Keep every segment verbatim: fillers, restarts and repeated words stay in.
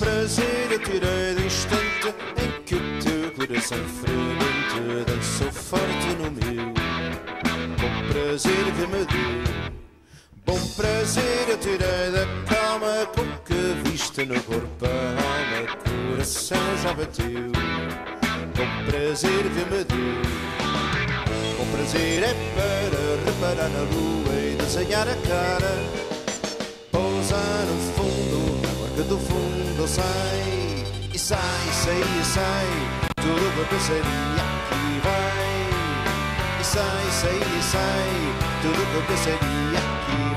prazer eu tirei do instante em que o teu coração fremente dançou forte no meu. Bom prazer que me deu, bom prazer eu tirei da calma com que viste no corpo a alma, coração já bateu. Bom prazer que me deu, bom prazer é para reparar na lua e desenhar a cara, pousar no fundo, na marca do fundo sai, e sai, sai, e sai, tudo que eu pensaria que vai. E sai, sai, e sai, tudo que eu pensaria que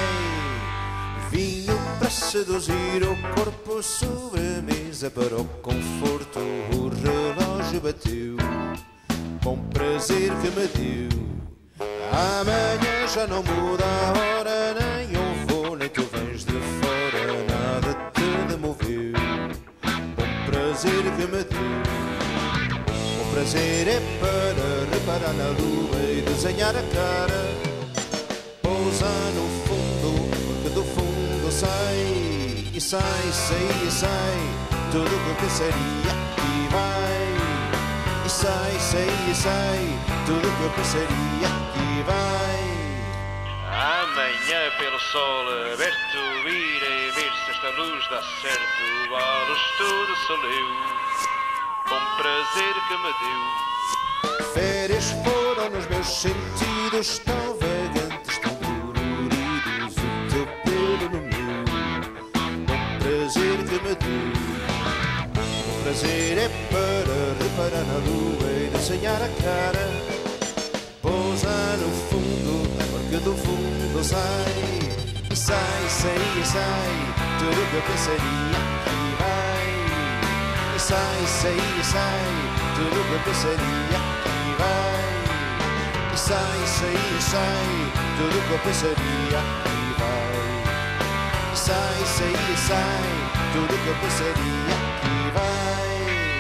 vai. Vinho para seduzir o corpo, sobremesa para o conforto, o relógio bateu. Bom prazer que me deu, amanhã já não muda a hora, nem eu vou, nem tu vens de fora, nada te demoveu. Bom prazer que me deu, bom prazer é para reparar na lua e desenhar a cara, pousar no fundo, porque do fundo sai, e sai, sai, e sai, tudo que eu pensaria que vai. E sai, sai, e sai, tudo que eu pensaria que vai. Amanhã pelo sol aberto irei ver se esta luz dá certo, a luz tudo soleu. Bom prazer que me deu. Férias foram nos meus sentidos tão vagantes, tão doloridos, o teu pelo no meu. Bom prazer que me deu, bom prazer é para reparar na lua e desenhar a cara, pousar no fundo, porque do fundo sai, e sai, sai, e sai, tudo que eu pensaria que vai. E sai, sai, e sai, tudo que eu pensaria que vai. E sai, sai, e sai, tudo que eu pensaria que vai. E sai, sai, e sai, tudo que eu pensaria que vai.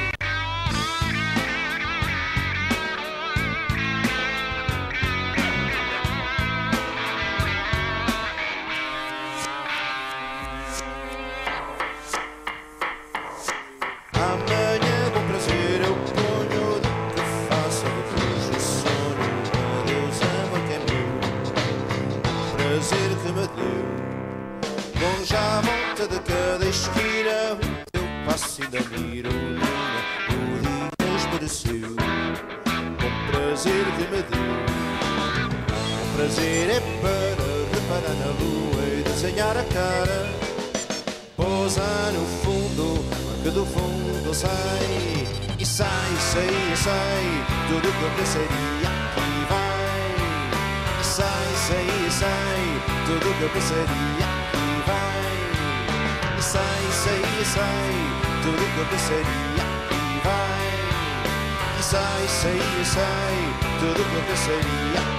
Amanhã, bom prazer, eu ponho do que faço depois do sono. Adeus, amor que é meu, prazer que me deu. Longe à volta de cada esquina, o teu passo ainda mira, luna, o dia escureceu. Bom prazer que me deu, bom prazer é para reparar na lua e desenhar a cara, pousar no fundo, que do fundo sai, e sai, sai, sai, tudo que eu pensaria que vai. E sai, sai, sai, tudo que eu pensaria que vai. E sai, sai, sai, tudo que eu pensaria que vai. E sai, sai, sai, tudo que eu pensaria